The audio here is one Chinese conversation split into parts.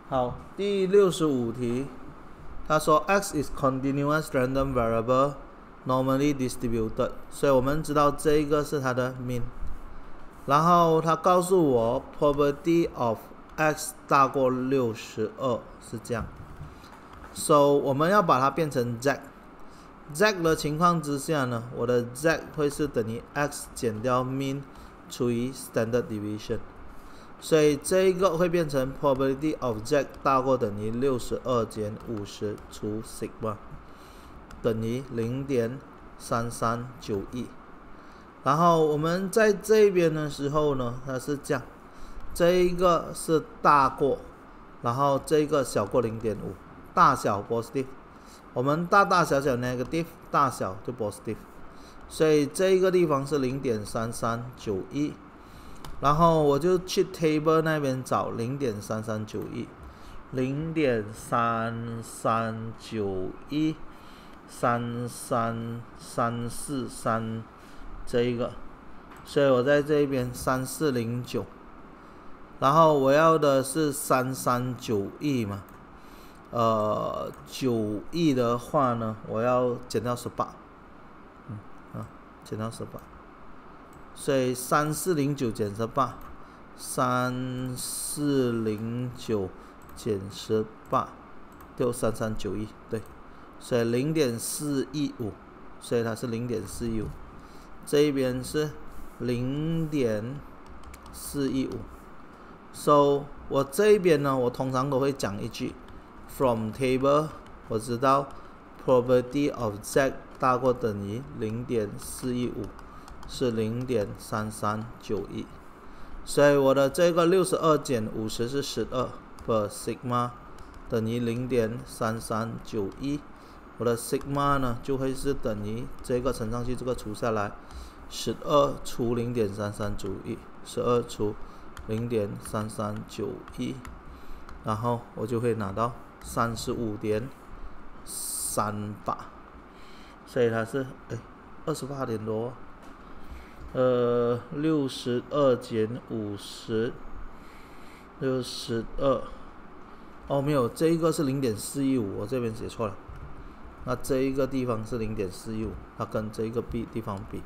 好，第65题，他说 x is continuous random variable normally distributed， 所以我们知道这个是它的 mean。然后他告诉我 probability of x 大过62是这样。So 我们要把它变成 z。z 的情况之下呢，我的 z 会是等于 x 减掉 mean 除以 standard deviation。所以这一个会变成 probability of z 大过等于62减50除 sigma 等于 0.3391。然后我们在这边的时候呢，它是这样，这一个是大过，然后这个小过 0.5， 大小 positive， 我们大小小 negative， 大小就 positive， 所以这一个地方是 0.3391。然后我就去 table 那边找 0.3391， 0.3391 33343这一个，所以我在这边3409，然后我要的是3391嘛，9亿的话呢，我要减掉18，减掉18。所以3409减18 ，3409减18就3391，对，所以 0.415， 所以它是 0.415， 这一边是 0.415。So 我这一边呢，我通常都会讲一句 ，from table 我知道 probability of z 大过等于 0.415。是 0.3391， 所以我的这个62减50是12 per sigma 等于 0.3391， 我的 sigma 呢就会是等于这个乘上去，这个除下来12除 0.3391， 12除 0.3391， 然后我就会拿到 35.38， 所以它是28点多。62减50 ，62，哦没有，这一个是 0.415， 我这边写错了。那这一个地方是 0.415， 它跟这一个地方比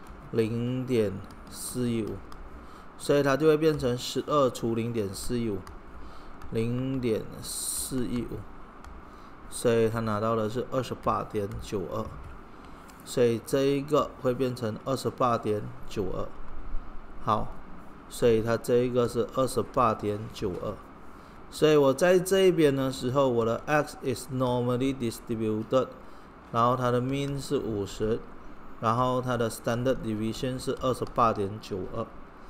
0.415， 所以它就会变成12除 0.415， 0.415， 所以它拿到的是 28.92。所以这一个会变成 28.92， 好，所以它这一个是 28.92， 所以我在这一边的时候，我的 x is normally distributed， 然后它的 mean 是50， 然后它的 standard deviation 是 28.92，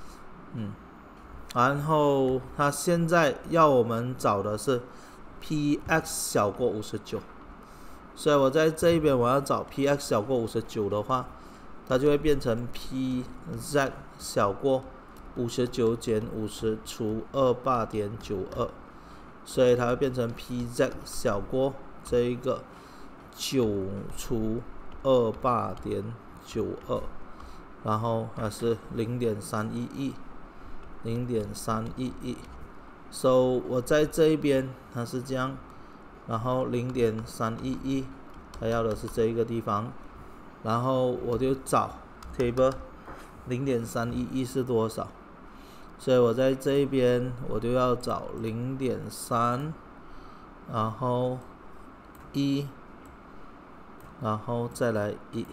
然后它现在要我们找的是 px 小过59。所以我在这一边我要找 px 小过59的话，它就会变成 pz 小过59减50除 28.92， 所以它会变成 pz 小过这一个9除 28.92， 然后它是 0.311， 0.311。所以我在这一边它是这样。然后 0.311， 他要的是这一个地方，然后我就找 table 0.311 是多少，所以我在这一边我就要找 0.3， 然后1，然后再来1，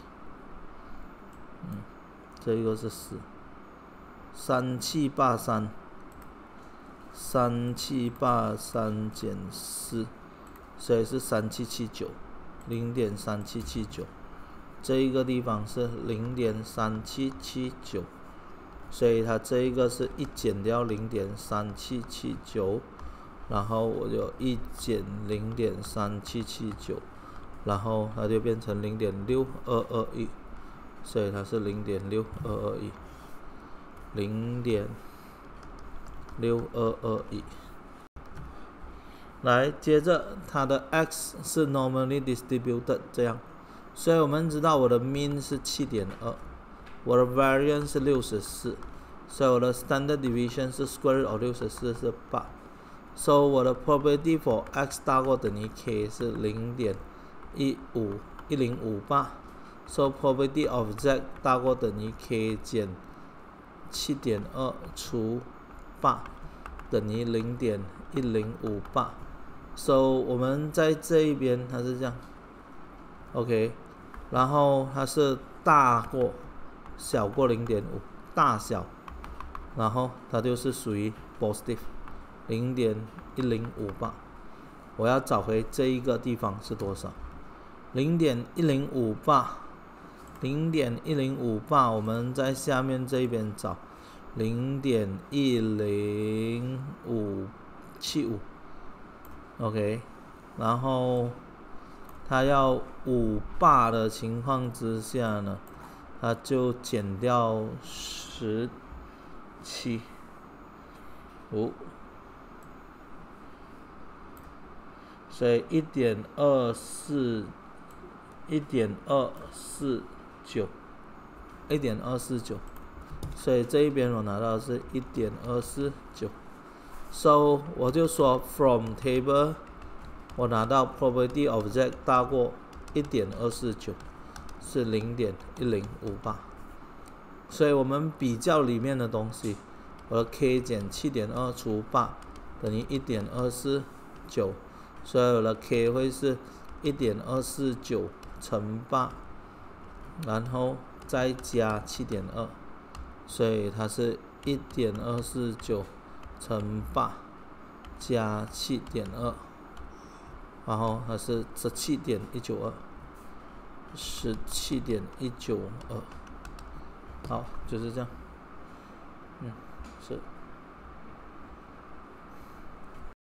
这一个是4， 3783， 3783减4。所以是3779， 0.3779， 这一个地方是 0.3779， 所以它这一个是1减掉 0.3779， 然后我就1减 0.3779， 然后它就变成 0.6221， 所以它是 0.6221， 0.6221。来，接着它的 x 是 normally distributed 这样，所以我们知道我的 mean 是 7.2， 我的 variance 是64，所以我的 standard deviation 是 square root of 64是8， So 我的 probability for x 大过等于 k 是0.1058，so probability of z 大过等于 k 减7.2除8等于0.1058。So 我们在这一边它是这样 ，OK， 然后它是大过小过0.5，大小，然后它就是属于 positive 0.1058。我要找回这一个地方是多少？0.1058，0.1058，我们在下面这一边找0.10575，OK， 然后它要5bar的情况之下呢，它就减掉17，5，所以1.249，1.249，所以这一边我拿到的是1.249，so 我就说 from table 我拿到 probability of z 大过1.249是0.1058，所以我们比较里面的东西，我的 k 减7.2除8等于1.249，所以我的 k 会是1.249乘8，然后再加7.2，所以它是1.249乘8加7.2，然后它是17.192，17.192，好，就是这样，是。